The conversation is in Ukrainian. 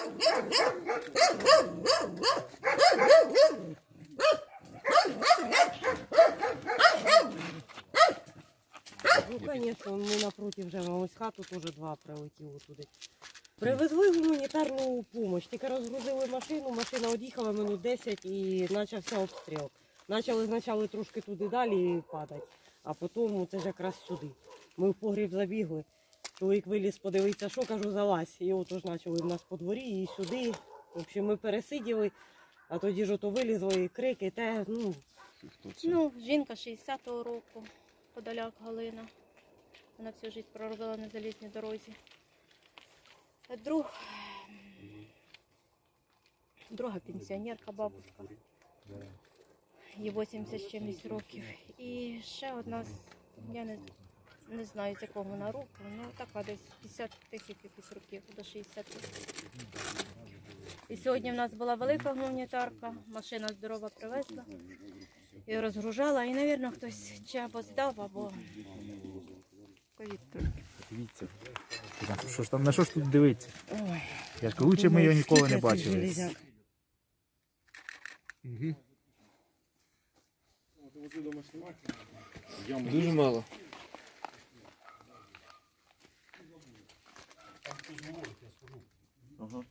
Ну, звісно, ми напроти вже ось хату теж 2 прилетіло туди. Привезли гуманітарну допомогу, тільки розгрузили машину, машина од'їхала минут 10 і почався обстріл. Почали спочатку трошки туди далі падати, а потім це ж якраз сюди. Ми в погріб забігли, чоловік виліз подивитися, що, кажу, залазь. І от ж почали в нас по дворі і сюди. В общем, ми пересиділи, а тоді ж ото вилізли, крики, те, ну. Ну, жінка 60-го року, Подоляк Галина. Вона всю життя проробила на залізній дорозі. Друга пенсіонерка, бабушка. Їй 80 з чимось років. І ще одна, я не знаю, з якого вона року, ну така десь 50 якихось років, до 60 років. І сьогодні в нас була велика гуманітарка, машина здорова привезла і розгружала. І, мабуть, хтось чи або здав, або ковід трошки. Дивіться. Що ж там, на що ж тут дивитися? Я ж лучше ми його ніколи не бачили. Дуже мало. Ага.